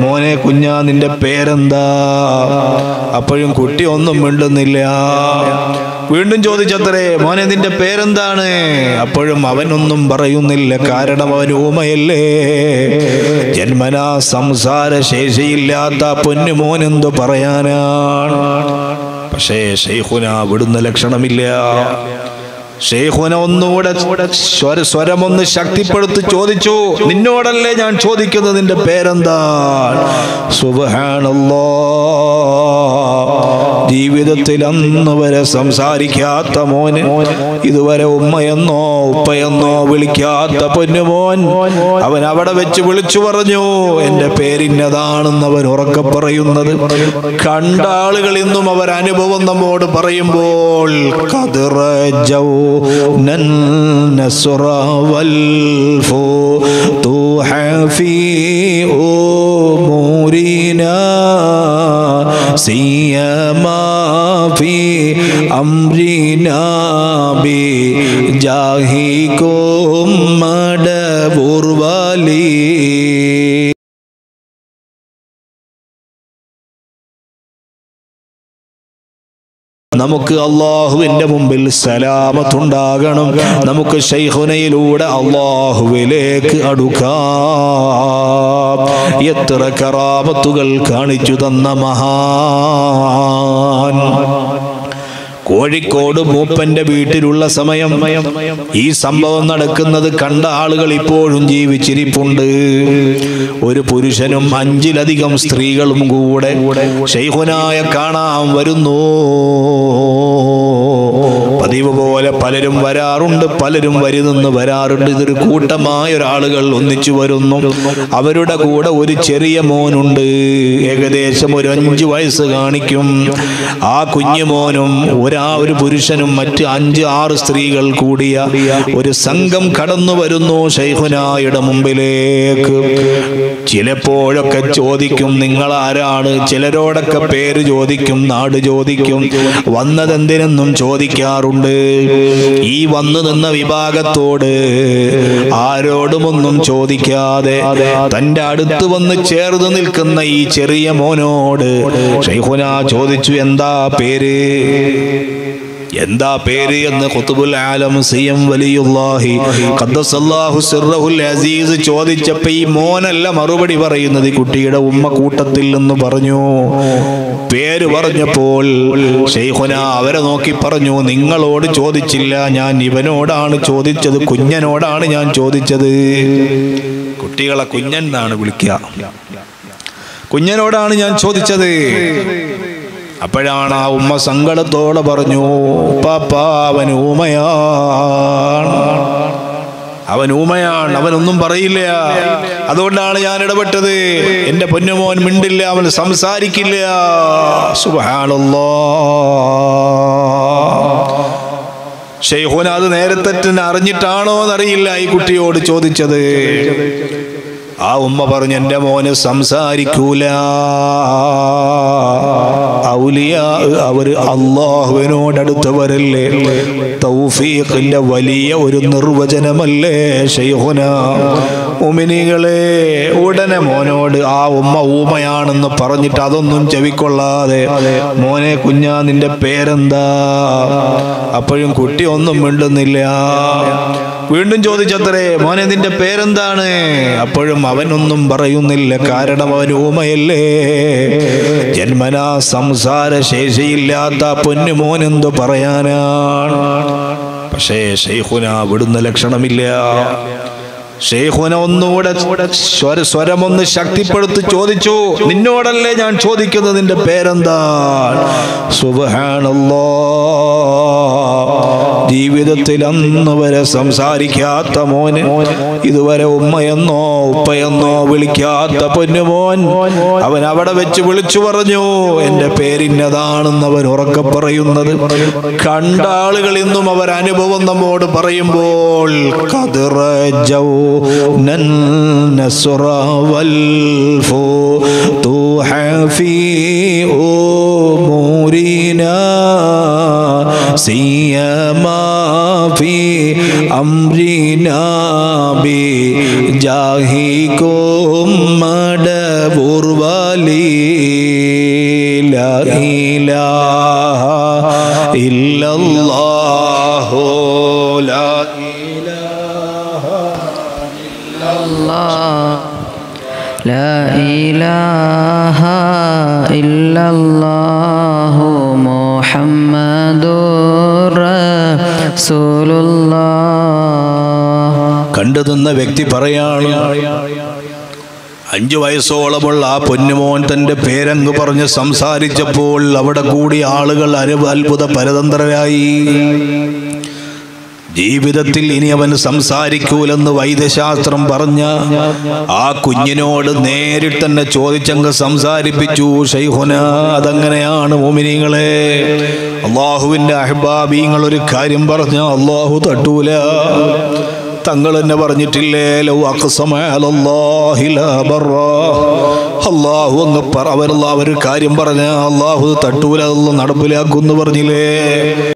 മോനെ കുഞ്ഞാ നിന്റെ പേരെന്താ? അപ്പോഴും കുട്ടി ഒന്നും മിണ്ടുന്നില്ല. വീണ്ടും ചോദിച്ചത്രേ, മോനെ നിന്റെ പേരെന്താണ്? അപ്പോഴും അവനൊന്നും പറയുന്നില്ല. കാരണം അവൻ ഊമയല്ലേ. ജന്മനാ സംസാര ശേഷിയില്ലാത്ത പൊന്നുമോൻ എന്തു പറയാനാണ്? പക്ഷേ ശൈഖുന വിടുന്ന ലക്ഷണമില്ല. ശൈഖുന ഒന്നുകൂടെ സ്വരമൊന്ന് ശക്തിപ്പെടുത്തി ചോദിച്ചു, നിന്നോടല്ലേ ഞാൻ ചോദിക്കുന്നത്, നിന്റെ പേരെന്താ? സുബ്ഹാനല്ലാഹ്, ജീവിതത്തിൽ അന്ന് വരെ സംസാരിക്കാത്ത മോന്, ഇതുവരെ ഉമ്മയെന്നോ ഉപ്പയെന്നോ വിളിക്കാത്ത പൊന്നുമോൻ, അവൻ അവിടെ വെച്ച് വിളിച്ചു പറഞ്ഞു, എന്റെ പേരിന്നതാണെന്ന് അവൻ ഉറക്കെ പറയുന്നത് കണ്ട ആളുകൾ ഇന്നും അവർ അനുഭവം നമ്മോട് പറയുമ്പോൾ في أمرنا بجاهكم مدبر ولي. നമുക്ക് അല്ലാഹുവിന്റെ മുമ്പിൽ സലാമത്തുണ്ടാകണം. നമുക്ക് ശൈഖുനയിലൂടെ അല്ലാഹുവിലേക്ക് അടുക്കാം. എത്ര കറാമത്തുകൾ കാണിച്ചു തന്ന മഹാൻ. കോഴിക്കോട് മൂപ്പന്റെ വീട്ടിലുള്ള സമയം ഈ സംഭവം നടക്കുന്നത് കണ്ട ആളുകൾ ഇപ്പോഴും ജീവിച്ചിരിപ്പുണ്ട്. ഒരു പുരുഷനും 5-ലധികം സ്ത്രീകളും കൂടെ ശൈഖുനായെ കാണാൻ വരുന്നു. പതിവ് പോലെ പലരും വരാറുണ്ട്, പലരും വരുന്നെന്ന് വരാറുണ്ട്. ഇതൊരു കൂട്ടമായ ഒരാളുകൾ ഒന്നിച്ചു വരുന്നു. അവരുടെ കൂടെ ഒരു ചെറിയ മോനുണ്ട്, ഏകദേശം ഒരു 5 വയസ്സ് കാണിക്കും. ആ കുഞ്ഞുമോനും ഒരു പുരുഷനും മറ്റ് 5-6 സ്ത്രീകൾ കൂടിയ ഒരു സംഘം കടന്നു വരുന്നു ശൈഖുനായുടെ മുമ്പിലേക്ക്. ചിലപ്പോഴൊക്കെ ചോദിക്കും, നിങ്ങൾ ആരാണ്? ചിലരോടൊക്കെ പേര് ചോദിക്കും, നാട് ചോദിക്കും, വന്നതെന്തിനെന്നും ചോദിക്കാറുണ്ട്. ഈ വന്നു നിന്ന വിഭാഗത്തോട് ആരോടുമൊന്നും ചോദിക്കാതെ തന്റെ അടുത്ത് വന്ന് ചേർന്ന് നിൽക്കുന്ന ഈ ചെറിയ മോനോട് ശൈഖുന ചോദിച്ചു, എന്താ പേര്? എന്താ പേര് എന്ന് ഖുത്ബുൽ ആലം സിയം വലിയുല്ലാഹി ഖദ്ദസല്ലാഹു സിർറഹുൽ അസീസ് ചോദിച്ചപ്പോൾ ഈ മോനല്ല മറുപടി പറയുന്നത്, ഈ കുട്ടിയുടെ ഉമ്മ കൂട്ടത്തിൽ നിന്ന് പറഞ്ഞു. പേര് പറഞ്ഞപ്പോൾ ശൈഖുന അവരെ നോക്കി പറഞ്ഞു, നിങ്ങളോട് ചോദിച്ചില്ല, ഞാൻ ഇവനോടാണ് ചോദിച്ചത്, കുഞ്ഞനോടാണ് ഞാൻ ചോദിച്ചത്. കുട്ടികളെ കുഞ്ഞൻ എന്നാണ് വിളിക്കുക, കുഞ്ഞനോടാണ് ഞാൻ ചോദിച്ചത്. അപ്പോഴാണ് ആ ഉമ്മ സങ്കടത്തോടെ പറഞ്ഞു, പാപ്പാ അവൻ ഊമയാണ്, അവൻ ഊമയാണ്, അവനൊന്നും പറയില്ല, അതുകൊണ്ടാണ് ഞാൻ ഇടപെട്ടത്. എന്റെ പൊന്നുമോൻ മിണ്ടില്ല, അവൻ സംസാരിക്കില്ല. സുബ്ഹാനല്ലാഹ്. ശൈഖുന അത് നേരത്തെ അറിഞ്ഞിട്ടാണോ എന്നറിയില്ല ഈ കുട്ടിയോട് ചോദിച്ചത്. ആ ഉമ്മ പറഞ്ഞു, എന്റെ മോന് സംസാരിക്കൂല. ഔലിയാ അവര് അല്ലാഹുവിനോടടുത്തവരല്ലേ. തൗഫീഖിന്റെ വലിയ ഒരു നിർവചനമല്ലേ ശൈഖുന. മുഅ്മിനീങ്ങളെ, ഉടനെ മോനോട് ആ ഉമ്മ ഊമയാണെന്ന് പറഞ്ഞിട്ട് അതൊന്നും ചെവിക്കൊള്ളാതെ, മോനെ കുഞ്ഞാ നിന്റെ പേരെന്താ? അപ്പോഴും കുട്ടി ഒന്നും മിണ്ടുന്നില്ല. വീണ്ടും ചോദിച്ചത്രേ, മോനെ നിന്റെ പേരെന്താണ്? അപ്പോഴും അവനൊന്നും പറയുന്നില്ല. കാരണം അവൻ ഊമയല്ലേ. ജന്മനാ സംസാര ശേഷിയില്ലാത്ത പൊന്നുമോൻ എന്തു പറയാനാണ്? പക്ഷേ ശൈഖുന വിടുന്ന ലക്ഷണമില്ല. ശൈഖുന ഒന്നുകൂടെ സ്വരമൊന്ന് ശക്തിപ്പെടുത്തി ചോദിച്ചു, നിന്നോടല്ലേ ഞാൻ ചോദിക്കുന്നത്, നിന്റെ പേരെന്താ? സുബ്ഹാനല്ലാഹ്, ജീവിതത്തിൽ അന്ന് വരെ സംസാരിക്കാത്ത മോന്, ഇതുവരെ ഉമ്മയെന്നോ ഉപ്പയെന്നോ വിളിക്കാത്ത പൊന്നുമോൻ, അവൻ അവിടെ വെച്ച് വിളിച്ചു പറഞ്ഞു, എന്റെ പേരിന്നതാണെന്ന് അവൻ ഉറക്കെ പറയുന്നത് കണ്ട ആളുകൾ ഇന്നും അവർ അനുഭവം നമ്മോട് പറയുമ്പോൾ النصر والفتوح في أمورنا سيما في أمرنا بجاهكم مدبور والي لا إله إلا الله لا إله إلا الله لا إله إلا الله محمد رسول الله. കണ്ടു നിന്ന വ്യക്തി പറയാണ്, 5 വയസ്സോളമുള്ള ആ പൊന്നുമോൻ തൻ്റെ പേരങ്ങ് പറഞ്ഞ് സംസാരിച്ചപ്പോൾ അവിടെ കൂടിയ ആളുകൾ അത്ഭുത പരതന്ത്രരായി. ജീവിതത്തിൽ ഇനി അവൻ സംസാരിക്കൂലെന്ന് വൈദ്യശാസ്ത്രം പറഞ്ഞ ആ കുഞ്ഞിനോട് നേരിട്ട് തന്നെ ചോദിച്ചങ്ങ് സംസാരിപ്പിച്ചു. ശൈഖുന, അതെങ്ങനെയാണ് മോമിനീങ്ങളെ? അള്ളാഹുവിൻ്റെ അഹ്ബാബീങ്ങൾ ഒരു കാര്യം പറഞ്ഞ അള്ളാഹു തട്ടൂല. തങ്ങൾ തന്നെ പറഞ്ഞിട്ടില്ലേ, ലൗ അഖ്സമ അലല്ലാഹി ലാ ബറ. അള്ളാഹു അങ്ങ് അവർ കാര്യം പറഞ്ഞ അള്ളാഹു തട്ടൂല, അതൊന്നും നടപ്പിലാക്കുമെന്ന് പറഞ്ഞില്ലേ?